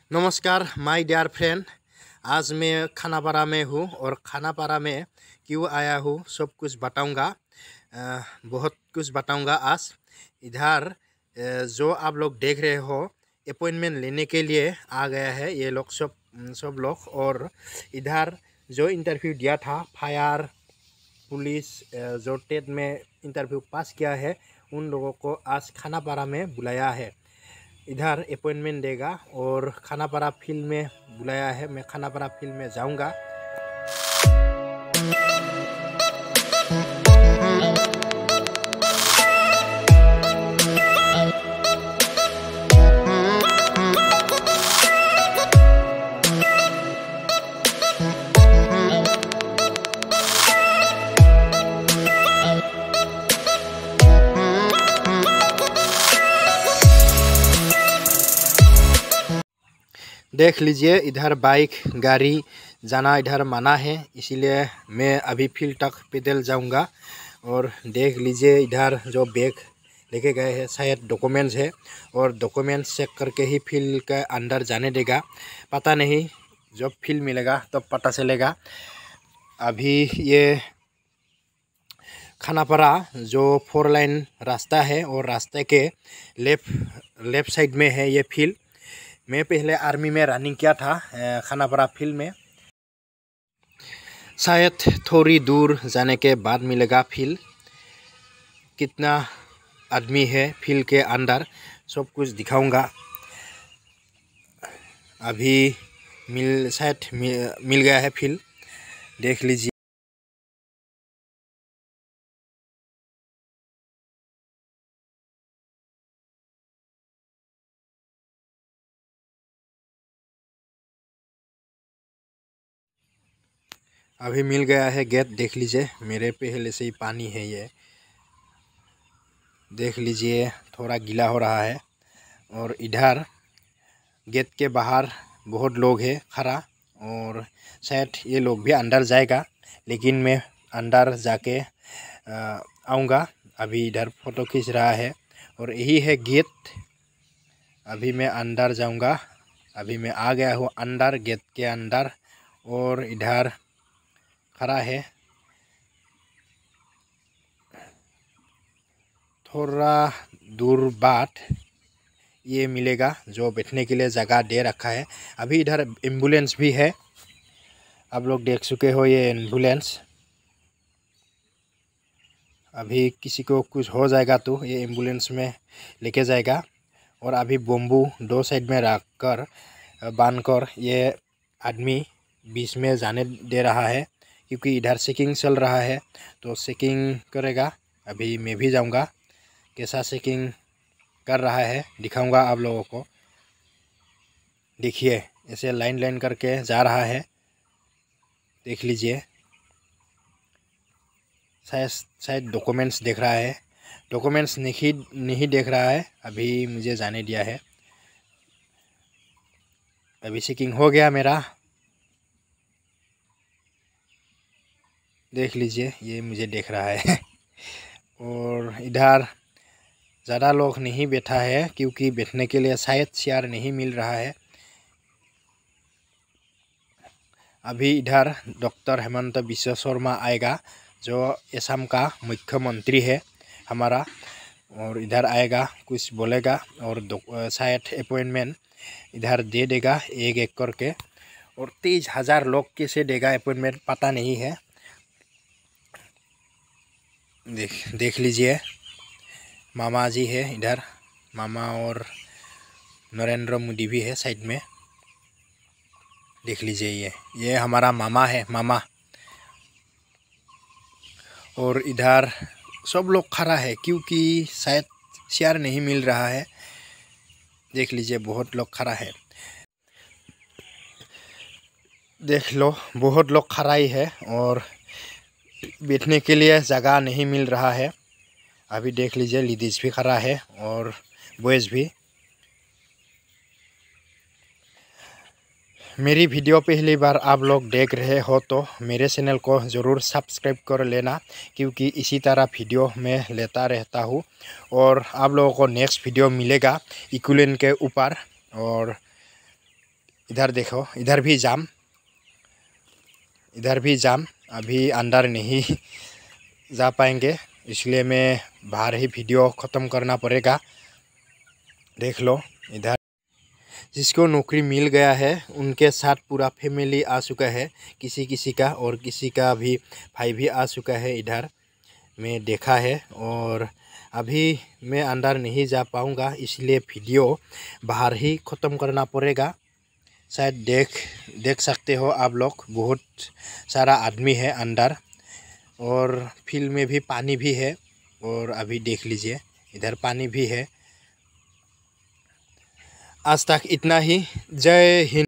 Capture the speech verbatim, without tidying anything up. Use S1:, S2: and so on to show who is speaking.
S1: नमस्कार my dear friend. आज मैं खानापारा में हूँ और खानापारा में क्यों आया हूँ सब कुछ बताऊँगा। अ, बहुत कुछ बताऊँगा आज। इधर अ, जो आप लोग देख रहे हो अपॉइंटमेंट लेने के लिए आ गया है ये लोग सब सब लोग। और इधर जो इंटरव्यू दिया था फायर पुलिस अ, जो टेट में इंटरव्यू पास किया है उन लोगों को आज खानापारा में बुलाया है। इधर अपॉइंटमेंट देगा और खानापारा फील्ड में बुलाया है। मैं खानापारा फील्ड में जाऊंगा। देख लीजिए इधर बाइक गाड़ी जाना इधर मना है, इसीलिए मैं अभी फील्ड तक पैदल जाऊंगा। और देख लीजिए इधर जो बैग लेके गए हैं शायद डॉक्यूमेंट्स है और डॉक्यूमेंट्स चेक करके ही फील्ड के अंदर जाने देगा। पता नहीं जब फील्ड मिलेगा तब तो पता चलेगा। अभी ये खानापारा जो फोर लाइन रास्ता है और रास्ते के लेफ्ट लेफ्ट साइड में है ये फील्ड। मैं पहले आर्मी में रनिंग किया था खानापारा फील्ड में। शायद थोड़ी दूर जाने के बाद मिलेगा फील्ड। कितना आदमी है फील्ड के अंदर सब कुछ दिखाऊंगा। अभी मिल शायद मिल, मिल गया है फील्ड, देख लीजिए। अभी मिल गया है गेट, देख लीजिए। मेरे पहले से ही पानी है ये, देख लीजिए थोड़ा गीला हो रहा है। और इधर गेट के बाहर बहुत लोग हैं खड़ा और शायद ये लोग भी अंदर जाएगा, लेकिन मैं अंदर जाके आऊँगा। अभी इधर फ़ोटो खींच रहा है और यही है गेट। अभी मैं अंदर जाऊँगा। अभी मैं आ गया हूँ अंदर, गेट के अंदर। और इधर खड़ा है, थोड़ा दूर बाद ये मिलेगा जो बैठने के लिए जगह दे रखा है। अभी इधर एम्बुलेंस भी है, आप लोग देख चुके हो ये एम्बुलेंस। अभी किसी को कुछ हो जाएगा तो ये एम्बुलेंस में लेके जाएगा। और अभी बम्बू दो साइड में रख कर बांध कर ये आदमी बीच में जाने दे रहा है, क्योंकि इधर चेकिंग चल रहा है तो चेकिंग करेगा। अभी मैं भी जाऊंगा, कैसा चेकिंग कर रहा है दिखाऊंगा आप लोगों को। देखिए ऐसे लाइन लाइन करके जा रहा है, देख लीजिए। शायद शायद डॉक्यूमेंट्स देख रहा है, डॉक्यूमेंट्स नहीं नहीं देख रहा है। अभी मुझे जाने दिया है। अभी चेकिंग हो गया मेरा, देख लीजिए ये मुझे देख रहा है। और इधर ज़्यादा लोग नहीं बैठा है, क्योंकि बैठने के लिए शायद चेयर नहीं मिल रहा है। अभी इधर डॉक्टर हेमंत बिश्व शर्मा आएगा जो असम का मुख्यमंत्री है हमारा, और इधर आएगा कुछ बोलेगा और शायद अपॉइंटमेंट इधर दे देगा एक एक करके। और तेईस हज़ार लोग कैसे देगा अपॉइंटमेंट पता नहीं है। देख देख लीजिए मामा जी है इधर, मामा और नरेंद्र मोदी भी है साइड में, देख लीजिए। ये ये हमारा मामा है, मामा। और इधर सब लोग खड़ा है क्योंकि शायद चेयर नहीं मिल रहा है, देख लीजिए बहुत लोग खड़ा है। देख लो बहुत लोग खड़ा ही है और बैठने के लिए जगह नहीं मिल रहा है। अभी देख लीजिए लेडीज भी खड़ा है और बॉयज़ भी। मेरी वीडियो पहली बार आप लोग देख रहे हो तो मेरे चैनल को ज़रूर सब्सक्राइब कर लेना, क्योंकि इसी तरह वीडियो मैं लेता रहता हूँ। और आप लोगों को नेक्स्ट वीडियो मिलेगा इक्विलेंट के ऊपर। और इधर देखो, इधर भी जाम, इधर भी जाम। अभी अंदर नहीं जा पाएंगे, इसलिए मैं बाहर ही वीडियो ख़त्म करना पड़ेगा। देख लो इधर जिसको नौकरी मिल गया है उनके साथ पूरा फैमिली आ चुका है, किसी किसी का, और किसी का भी भाई भी आ चुका है। इधर मैं देखा है, और अभी मैं अंदर नहीं जा पाऊँगा, इसलिए वीडियो बाहर ही ख़त्म करना पड़ेगा। शायद देख देख सकते हो आप लोग, बहुत सारा आदमी है अंदर, और फील्ड में भी पानी भी है, और अभी देख लीजिए इधर पानी भी है। आज तक इतना ही। जय हिंद।